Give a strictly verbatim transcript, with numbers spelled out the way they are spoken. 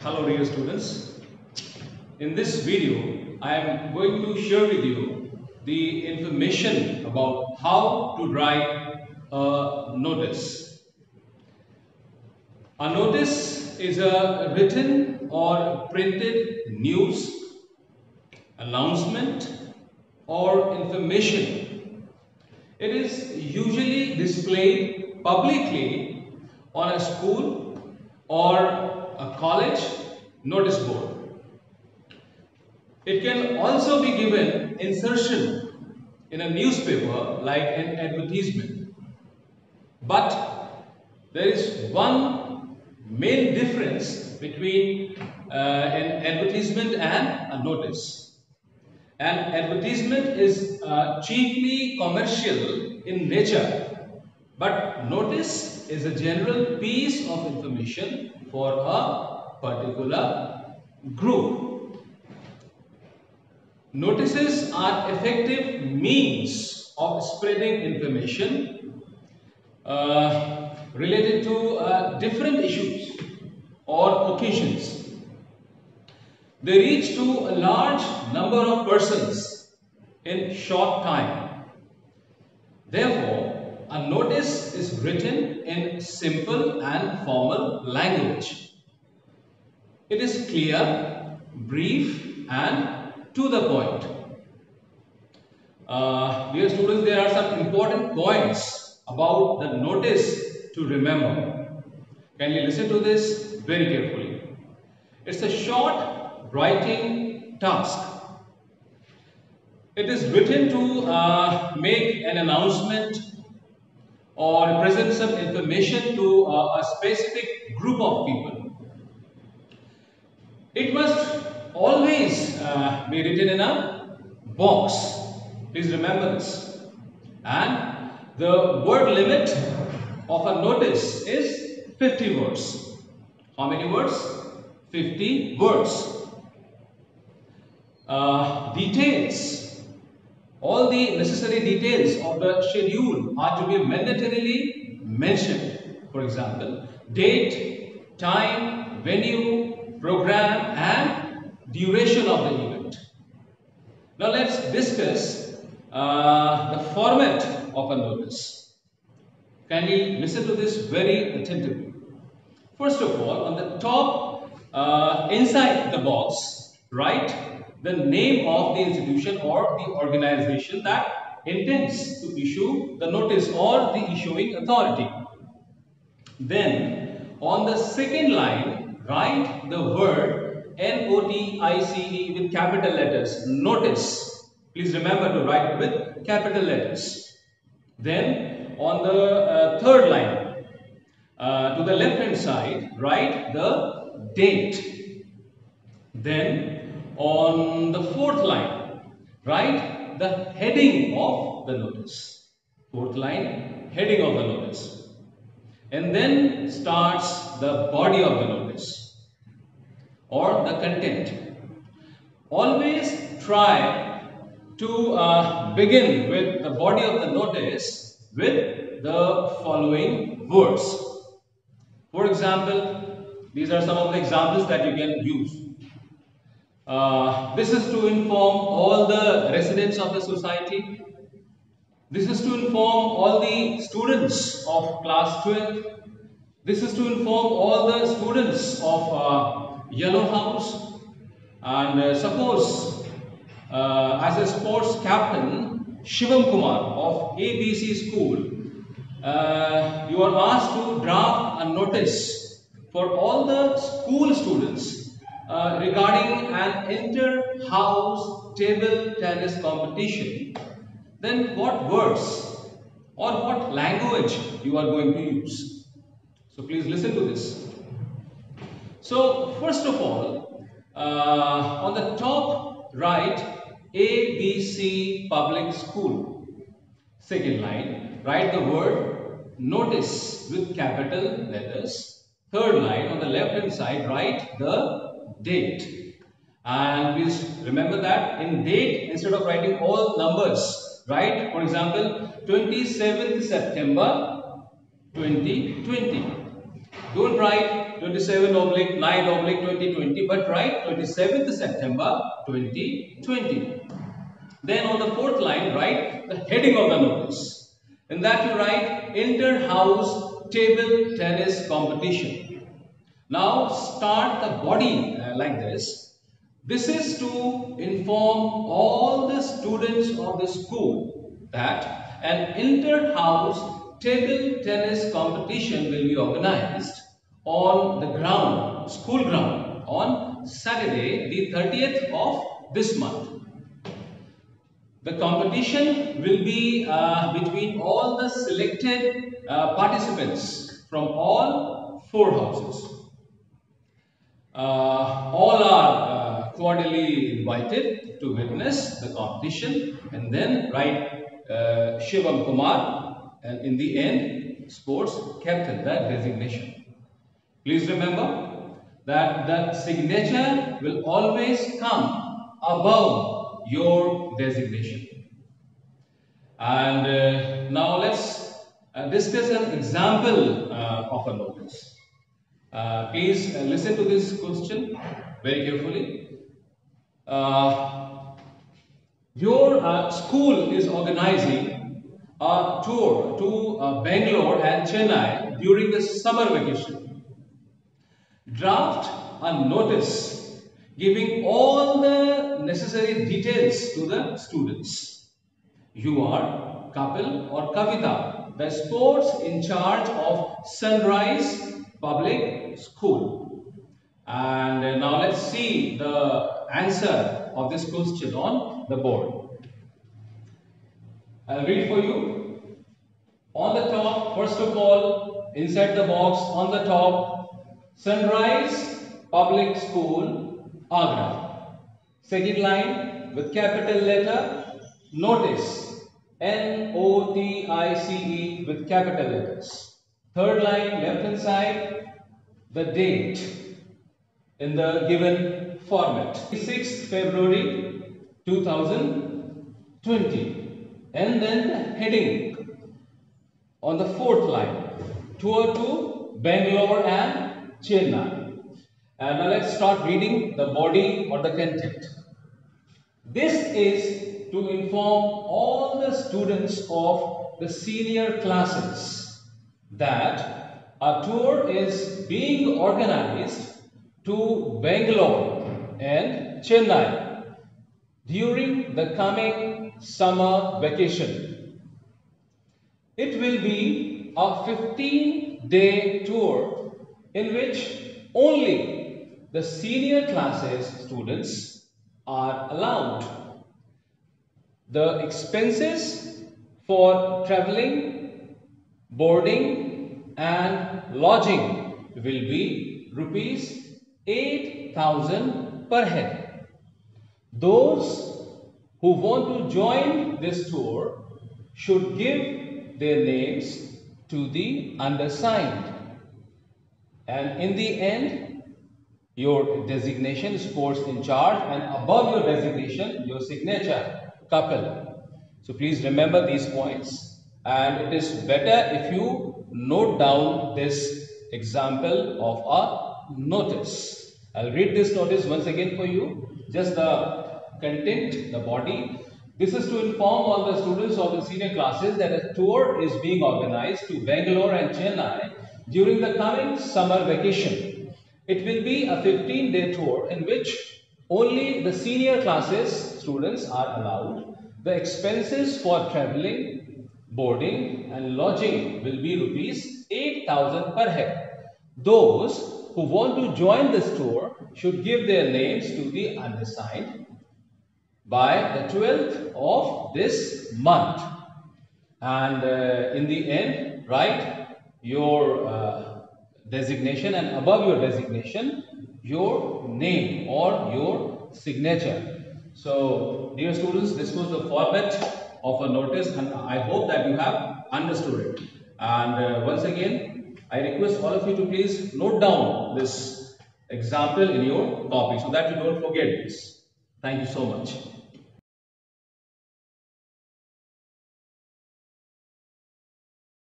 Hello dear students. In this video, I am going to share with you the information about how to write a notice. A notice is a written or printed news, announcement or information. It is usually displayed publicly on a school or a college notice board. It can also be given insertion in a newspaper like an advertisement. But there is one main difference between uh, an advertisement and a notice. An advertisement is uh, chiefly commercial in nature, but notice is a general piece of information for a particular group. Notices are effective means of spreading information uh, related to uh, different issues or occasions. They reach to a large number of persons in short time. Therefore, a notice is written in simple and formal language. It is clear, brief and to the point. Uh, dear students, there are some important points about the notice to remember. Kindly listen to this very carefully. It's a short writing task. It is written to uh, make an announcement or present some information to uh, a specific group of people. It must always uh, be written in a box. Please remember this. And the word limit of a notice is fifty words. How many words? fifty words. Uh, details. All the necessary details of the schedule are to be mandatorily mentioned. For example, date, time, venue, program and duration of the event. Now let's discuss uh, the format of a notice. Kindly listen to this very attentively. First of all, on the top, uh, inside the box, write the name of the institution or the organization that intends to issue the notice or the issuing authority. Then, on the second line, write the word N O T I C E with capital letters, notice. Please remember to write with capital letters. Then, on the uh, third line, uh, to the left hand side, write the date. Then, on the fourth line, write the heading of the notice. Fourth line, heading of the notice. And then starts the body of the notice or the content. Always try to uh, begin with the body of the notice with the following words. For example, these are some of the examples that you can use. Uh, this is to inform all the residents of the society. This is to inform all the students of class twelve. This is to inform all the students of uh, Yellow House. And uh, suppose uh, as a sports captain, Shivam Kumar of A B C school, uh, you are asked to draft a notice for all the school students Uh, regarding an inter-house table tennis competition. Then what words or what language you are going to use? So please listen to this. So first of all, uh, on the top write A B C Public School. Second line, write the word notice with capital letters. Third line, on the left hand side, write the date. And please remember that in date, instead of writing all numbers, write, for example, twenty-seventh September twenty twenty. Don't write twenty-seven oblique nine oblique twenty twenty, but write twenty-seventh September twenty twenty. Then on the fourth line, write the heading of the notice. In that you write inter-house table tennis competition. Now start the body uh, like this. This is to inform all the students of the school that an inter-house table tennis competition will be organized on the ground, school ground, on Saturday, the thirtieth of this month. The competition will be uh, between all the selected uh, participants from all four houses. Uh, all are uh, cordially invited to witness the competition, and then write uh, Shivam Kumar, and in the end, sports captain, that designation. Please remember that the signature will always come above your designation. And uh, now let's uh, discuss an example uh, of a notice. Uh, please uh, listen to this question very carefully. Uh, your uh, school is organizing a tour to uh, Bangalore and Chennai during the summer vacation. Draft a notice giving all the necessary details to the students. You are Kapil or Kavita, the sports in charge of Sunrise Public School. And now let's see the answer of this question on the board. I'll read for you. On the top, first of all, inside the box, on the top, Sunrise Public School, Agra. Second line, with capital letter, notice, N O T I C E with capital letters. Third line, left hand side, the date in the given format, sixth February two thousand twenty, and then the heading on the fourth line, tour to Bangalore and Chennai. And now let's start reading the body or the content. This is to inform all the students of the senior classes that a tour is being organized to Bangalore and Chennai during the coming summer vacation. It will be a fifteen day tour in which only the senior classes students are allowed. The expenses for traveling, boarding and lodging will be rupees eight thousand per head. Those who want to join this tour should give their names to the undersigned. And in the end, your designation, sports in charge, and above your designation, your signature, Kapil. So please remember these points, and it is better if you note down this example of a notice. I'll read this notice once again for you. Just the content, the body. This is to inform all the students of the senior classes that a tour is being organized to Bangalore and Chennai during the coming summer vacation. It will be a fifteen day tour in which only the senior classes students are allowed. The expenses for traveling, boarding and lodging will be rupees eight thousand per head. Those who want to join this tour should give their names to the undersigned by the twelfth of this month. And uh, in the end, write your uh, designation, and above your designation, your name or your signature. So, dear students, this was the format of a notice, and I hope that you have understood it. And uh, once again, I request all of you to please note down this example in your copy so that you don't forget this. Thank you so much.